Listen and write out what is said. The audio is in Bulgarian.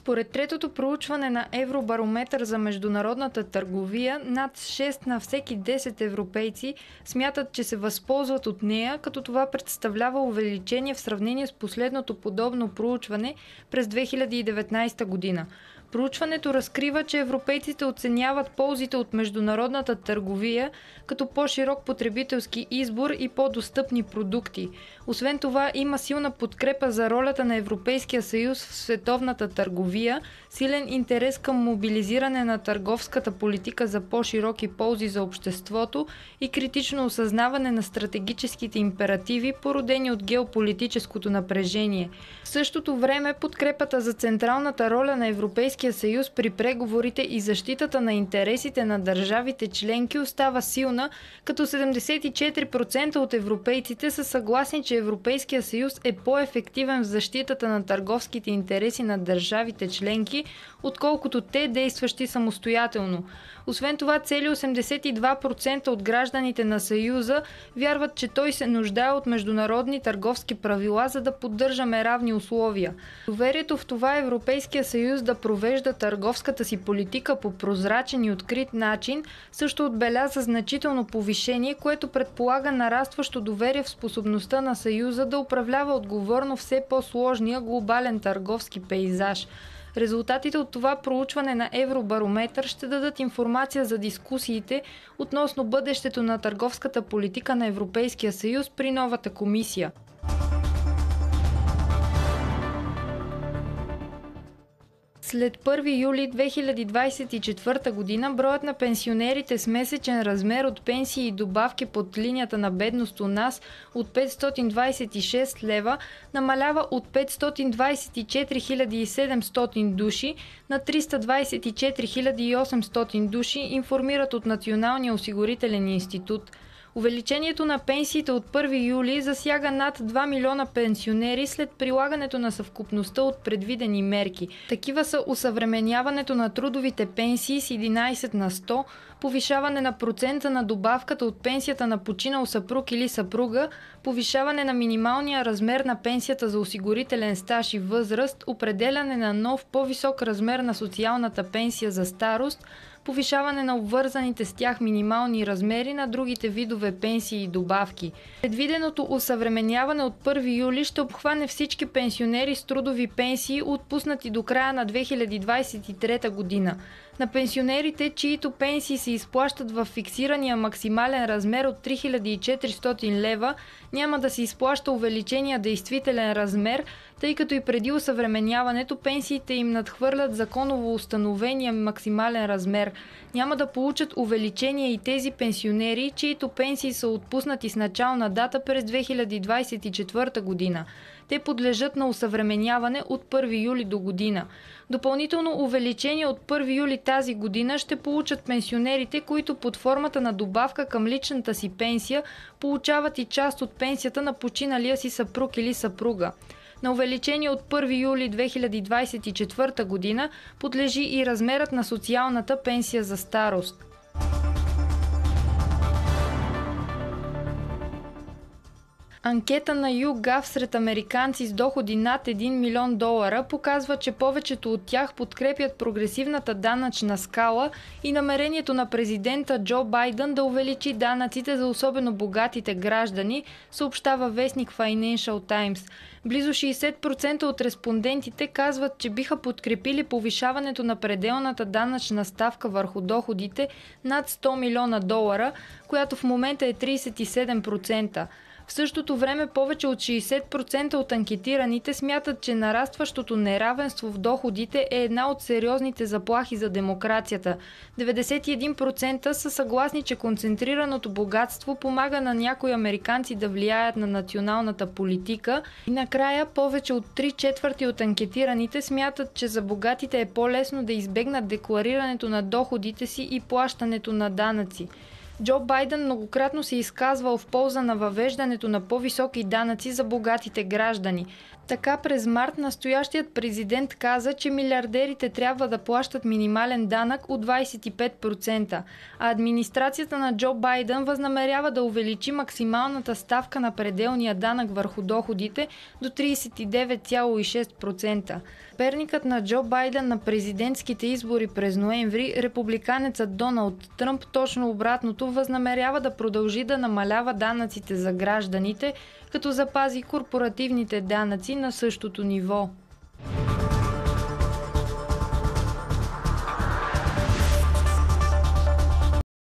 Според третото проучване на Евробарометър за международната търговия, над 6 на всеки 10 европейци смятат, че се възползват от нея, като това представлява увеличение в сравнение с последното подобно проучване през 2019 година. Проучването разкрива, че европейците оценяват ползите от международната търговия като по-широк потребителски избор и по-достъпни продукти. Освен това, има силна подкрепа за ролята на Европейския съюз в световната търговия, силен интерес към мобилизиране на търговската политика за по-широки ползи за обществото и критично осъзнаване на стратегическите императиви, породени от геополитическото напрежение. В същото време, подкрепата за централната роля на Европейския съюз при преговорите и защитата на интересите на държавите членки остава силна, като 74% от европейците са съгласни, че Европейския съюз е по-ефективен в защитата на търговските интереси на държавите членки, отколкото те, действащи самостоятелно. Освен това, цели 82% от гражданите на Съюза вярват, че той се нуждае от международни търговски правила, за да поддържаме равни условия. Доверието в това Европейския съюз да провежда търговската си политика по прозрачен и открит начин също отбеляза значително повишение, което предполага нарастващо доверие в способността на Съюза да управлява отговорно все по-сложния глобален търговски пейзаж. Резултатите от това проучване на Евробарометър ще дадат информация за дискусиите относно бъдещето на търговската политика на Европейския съюз при новата комисия. След 1 юли 2024 година броят на пенсионерите с месечен размер от пенсии и добавки под линията на бедност у нас от 526 лева намалява от 524 700 души на 324 800 души, информират от Националния осигурителен институт. Увеличението на пенсиите от 1 юли засяга над 2 милиона пенсионери след прилагането на съвкупността от предвидени мерки. Такива са усъвременяването на трудовите пенсии с 11 на 100, повишаване на процента на добавката от пенсията на починал съпруг или съпруга, повишаване на минималния размер на пенсията за осигурителен стаж и възраст, определяне на нов по-висок размер на социалната пенсия за старост, повишаване на обвързаните с тях минимални размери на другите видове пенсии и добавки. Предвиденото усъвременяване от 1 юли ще обхване всички пенсионери с трудови пенсии, отпуснати до края на 2023 година. На пенсионерите, чието пенсии се изплащат в фиксирания максимален размер от 3400 лева, няма да се изплаща увеличения действителен размер, тъй като и преди усъвременяването пенсиите им надхвърлят законово установения максимален размер. Няма да получат увеличение и тези пенсионери, чието пенсии са отпуснати с начална дата през 2024 година. Те подлежат на усъвременяване от 1 юли до година. Допълнително увеличение от 1 юли тази година ще получат пенсионерите, които под формата на добавка към личната си пенсия получават и част от пенсията на починалия си съпруг или съпруга. На увеличение от 1 юли 2024 година подлежи и размерът на социалната пенсия за старост. Анкета на YouGov сред американци с доходи над $1 милион показва, че повечето от тях подкрепят прогресивната данъчна скала и намерението на президента Джо Байден да увеличи данъците за особено богатите граждани, съобщава вестник Financial Times. Близо 60% от респондентите казват, че биха подкрепили повишаването на пределната данъчна ставка върху доходите над $100 милиона, която в момента е 37%. В същото време повече от 60% от анкетираните смятат, че нарастващото неравенство в доходите е една от сериозните заплахи за демокрацията. 91% са съгласни, че концентрираното богатство помага на някои американци да влияят на националната политика. И накрая повече от 3/4 от анкетираните смятат, че за богатите е по-лесно да избегнат декларирането на доходите си и плащането на данъци. Джо Байдън многократно се изказвал в полза на въвеждането на по-високи данъци за богатите граждани. Така през март настоящият президент каза, че милиардерите трябва да плащат минимален данък от 25%, а администрацията на Джо Байдън възнамерява да увеличи максималната ставка на пределния данък върху доходите до 39,6%. Съперникът на Джо Байдън на президентските избори през ноември, републиканецът Доналд Тръмп, точно обратното, възнамерява да продължи да намалява данъците за гражданите, като запази корпоративните данъци на същото ниво.